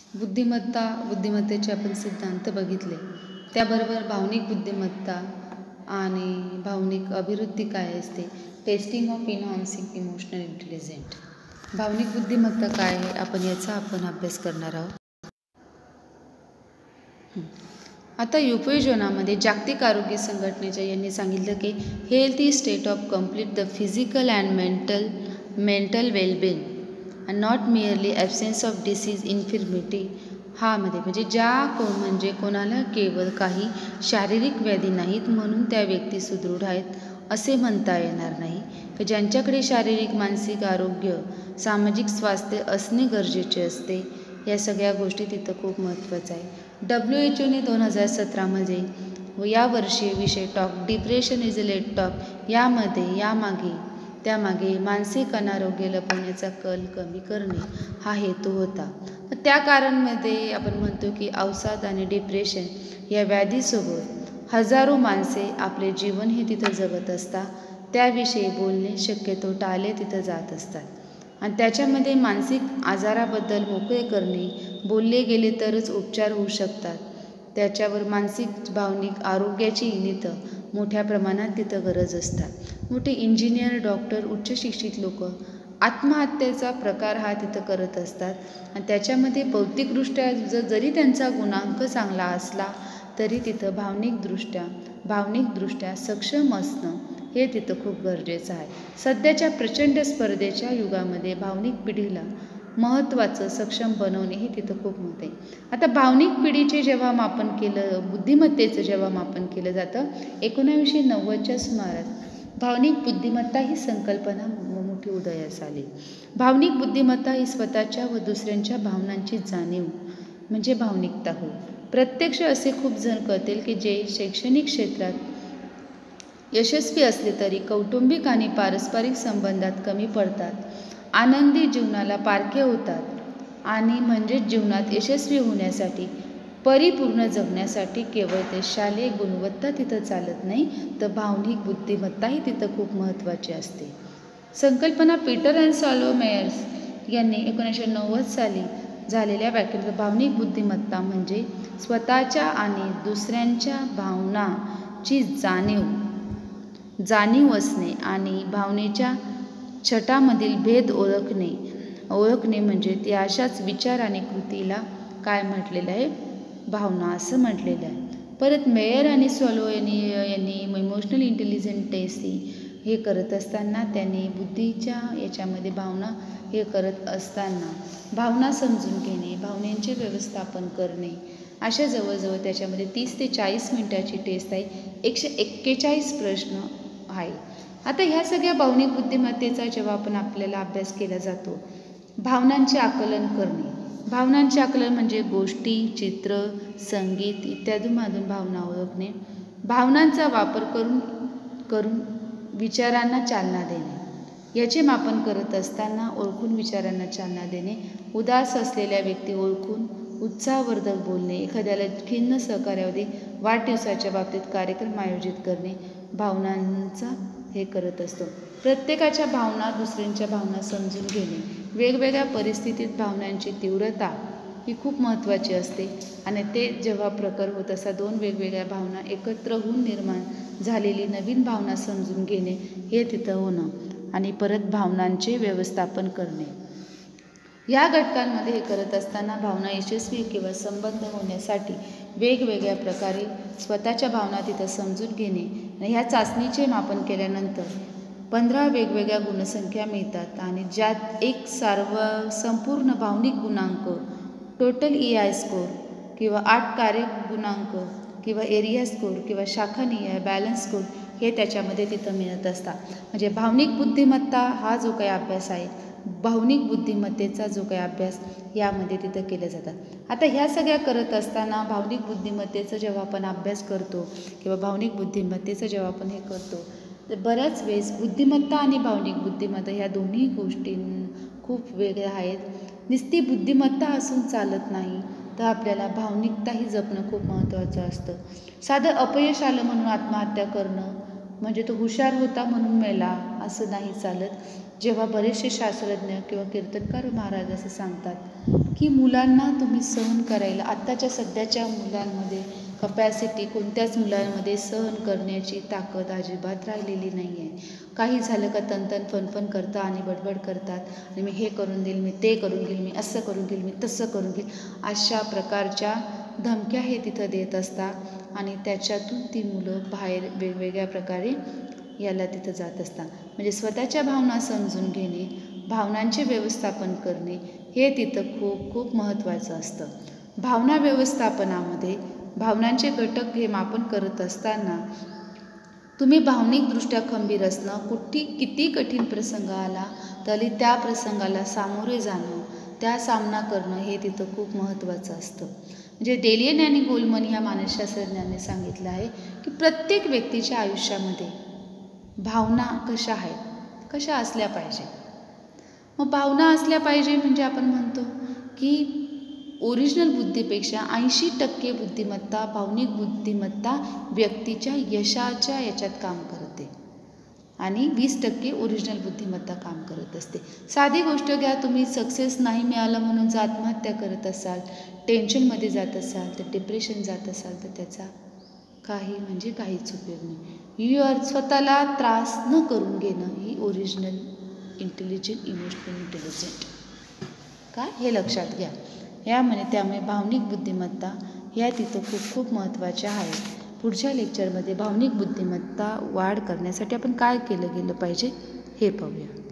बुद्धिमत्तेचे आपण सिद्धांत बघितले. त्याबरोबर भावनिक बुद्धिमत्ता आणि भावनिक अभिवृद्धी काय असते, testing of enhancing emotional intelligent. भावनिक बुद्धिमत्ता काय आहे, आपण अभ्यास करणार आहोत. आता युपयोजनामध्ये जागतिक आरोग्य संघटनेच्या यांनी सांगितलं की health is state of complete the physical and mental wellbeing and not merely absence of disease infirmity. म्हणजे कोणाला केवळ काही शारीरिक व्याधी नाहीत म्हणून त्या व्यक्ती सुदृढ आहेत असे म्हणता येणार नाही. की ज्यांच्याकडे शारीरिक मानसिक आरोग्य सामाजिक स्वास्थ्य असणे गरजेचे असते. या सगळ्या गोष्टी तिथं खूप महत्त्वाचं आहे. WHO 2017 यावर्षी विषय talk depression is a let talk त्यामागे मानसिक अनारोग्य लपवण्याचा कल कमी करणे हा हेतू होता. त्या कारणमध्ये आपण म्हणतो की अवसाद आणि डिप्रेशन या व्याधीसोबत हजारो माणसे आपले जीवन हे तिथं जगत असतात. त्याविषयी बोलणे शक्यतो टाळले तिथं जात असतात. आणि त्याच्यामध्ये मानसिक आजाराबद्दल मोकळे करणे, बोलले गेले तरच उपचार होऊ शकतात. त्याच्यावर मानसिक भावनिक आरोग्याची तिथं मोठ्या प्रमाणात तिथं गरज असतात. मोठे इंजिनियर, डॉक्टर, उच्च शिक्षित लोक आत्महत्येचा प्रकार हा तिथं करत असतात. आणि त्याच्यामध्ये भौतिकदृष्ट्या जरी त्यांचा गुणांक चांगला असला तरी तिथं भावनिकदृष्ट्या सक्षम असणं हे तिथं खूप गरजेचं आहे. सध्याच्या प्रचंड स्पर्धेच्या युगामध्ये भावनिक पिढीला महत्त्वाचं सक्षम बनवणे हे तिथं खूप महत्त्व आहे. आता भावनिक पिढीचे जेव्हा मापन केलं, बुद्धिमत्तेचं जेव्हा मापन केलं जातं 1990च्या सुमारास भावनिक बुद्धिमत्ता ही संकल्पना मोठी उदयास आली. भावनिक बुद्धिमत्ता ही स्वतःच्या व दुसऱ्यांच्या भावनांची जाणीव म्हणजे भावनिकता होय. प्रत्यक्ष असे खूप जण करतील की जे शैक्षणिक क्षेत्रात यशस्वी असले तरी कौटुंबिक आणि पारस्परिक संबंधात कमी पडतात. आनंदी जीवनाला पारखे होतात आणि म्हणजेच जीवनात यशस्वी होण्यासाठी परिपूर्ण जगण्यासाठी केवळ ते शालेय गुणवत्ता तिथं चालत नाही, तर भावनिक बुद्धिमत्ताही तिथं खूप महत्त्वाची असते. संकल्पना पीटर अँड सॉलो मेयर्स यांनी 1990 साली झालेल्या व्याख्येनुसार भावनिक बुद्धिमत्ता म्हणजे स्वतःच्या आणि दुसऱ्यांच्या भावनाची जाणीव असणे आणि भावनेच्या छटामधील भेद ओळखणे म्हणजे ते अशाच विचार आणि कृतीला काय म्हटलेलं आहे, भावना असं म्हटलेलं आहे. परत मेयर आणि सॉलो यांनी इमोशनल इंटेलिजंट टेस्ट हे करत असताना त्यांनी बुद्धीच्या याच्यामध्ये भावना हे करत असताना भावना समजून घेणे, भावनेचे व्यवस्थापन करणे अशा जवळजवळ त्याच्यामध्ये 30 ते 40 मिनिटाची टेस्ट आहे. 141 प्रश्न आहे. आता ह्या सगळ्या भावनिक बुद्धिमत्तेचा जेव्हा आपल्याला अभ्यास केला जातो, भावनांचे आकलन करणे. भावनांचे आकलन म्हणजे गोष्टी, चित्र, संगीत इत्यादीमधून भावना ओळखणे. भावनांचा वापर करून विचारांना चालना देणे. याचे मापन करत असताना ओळखून विचारांना चालना देणे. उदास असलेल्या व्यक्ती ओळखून उत्साहवर्धक बोलणे. एखाद्याला खिन्न सहकार्यामध्ये वाढदिवसाच्या बाबतीत कार्यक्रम आयोजित करणे भावनांचा हे करत असतो. प्रत्येकाच्या भावना, दुसऱ्यांच्या भावना समजून घेणे. वेगवेगळ्या परिस्थितीत भावनांची तीव्रता ही खूप महत्त्वाची असते आणि ते जेव्हा प्रकट होत असतात, दोन वेगवेगळ्या भावना एकत्र होऊन निर्माण झालेली नवीन भावना समजून घेणे हे तिथं होणं आणि परत भावनांचे व्यवस्थापन करणे. या घटकांमध्ये हे करत असताना भावना यशस्वी किंवा संबंध होण्यासाठी वेगवेगळ्या प्रकारे स्वतःच्या भावना तिथं समजून घेणे आणि ह्या चाचणीचे मापन केल्यानंतर 15 वेगवेगळ्या गुणसंख्या मिळतात आणि ज्यात एक संपूर्ण भावनिक गुणांक टोटल EI स्कोर किंवा 8 कार्य गुणांक किंवा एरिया स्कोर किंवा शाखानिहाय बॅलन्स स्कोर हे त्याच्यामध्ये तिथं मिळत असतात. म्हणजे भावनिक बुद्धिमत्ता हा जो काही अभ्यास आहे, भावनिक बुद्धिमत्तेचा जो काही अभ्यास यामध्ये तिथं केले जातात. आता ह्या सगळ्या करत असताना भावनिक बुद्धिमत्तेचा जेव्हा आपण अभ्यास करतो किंवा भावनिक बुद्धिमत्तेचं जेव्हा आपण हे करतो तर बऱ्याच वेळेस बुद्धिमत्ता आणि भावनिक बुद्धिमत्ता ह्या दोन्ही गोष्टी खूप वेगळ्या आहेत. नुसती बुद्धिमत्ता असून चालत नाही, तर आपल्याला भावनिकताही जपणं खूप महत्त्वाचं असतं. साधं अपयश आलं म्हणून आत्महत्या करणं म्हणजे तो हुशार होता म्हणून मेला असं नाही चालत. जेव्हा बरेचसे शास्त्रज्ञ किंवा कीर्तनकार महाराज असे सांगतात की मुलांना तुम्ही सहन करायला, आत्ताच्या सध्याच्या मुलांमध्ये कपॅसिटी कोणत्याच मुलांमध्ये सहन करण्याची ताकद अजिबात राहिलेली नाही आहे. काही झालं का तनतन फनफन करता आणि बडबड करतात आणि मी हे करून देईल, मी ते करून घेईल, मी असं करून घेईल, मी तसं करून घेईल, अशा प्रकारच्या धमक्या हे तिथं देत असतात आणि त्याच्यातून ती मुलं बाहेर वेगवेगळ्या प्रकारे याला तिथं जात असतात. म्हणजे स्वतःच्या भावना समजून घेणे, भावनांचे व्यवस्थापन करणे हे तिथं खूप खूप महत्त्वाचं असतं. भावना व्यवस्थापनामध्ये भावनांचे घटक हे मापन करत असताना तुम्ही भावनिकदृष्ट्या खंबीर असणं, किती कठीण प्रसंग आला तरी त्या प्रसंगाला सामोरे जाणं, त्या सामना करणं हे तिथं खूप महत्त्वाचं असतं. म्हणजे डेलियन आणि गोलमन ह्या मानसशास्त्रज्ञांनी सांगितलं आहे की प्रत्येक व्यक्तीच्या आयुष्यामध्ये भावना कशा आहेत, कशा असल्या पाहिजे. मग भावना असल्या पाहिजे म्हणजे आपण म्हणतो की ओरिजिनल बुद्धीपेक्षा 80% बुद्धिमत्ता, भावनिक बुद्धिमत्ता व्यक्तीच्या यशाच्या याच्यात काम करते आणि 20% ओरिजिनल बुद्धिमत्ता काम करत असते. साधी गोष्ट घ्या, तुम्ही सक्सेस नाही मिळालं म्हणून जर आत्महत्या करत असाल, टेन्शनमध्ये जात असाल, तर डिप्रेशन जात असाल, तर त्याचा काहीच उपयोग नाही. स्वतःला त्रास न करून घेणं ही ओरिजिनल इंटेलिजंट, इमोशनल इंटेलिजंट काय हे लक्षात घ्या. त्यामुळे भावनिक बुद्धिमत्ता ह्या तिथं खूप खूप महत्त्वाच्या आहेत. पुढच्या लेक्चरमध्ये भावनिक बुद्धिमत्ता वाढ करण्यासाठी आपण काय केलं गेलं पाहिजे हे पाहूया.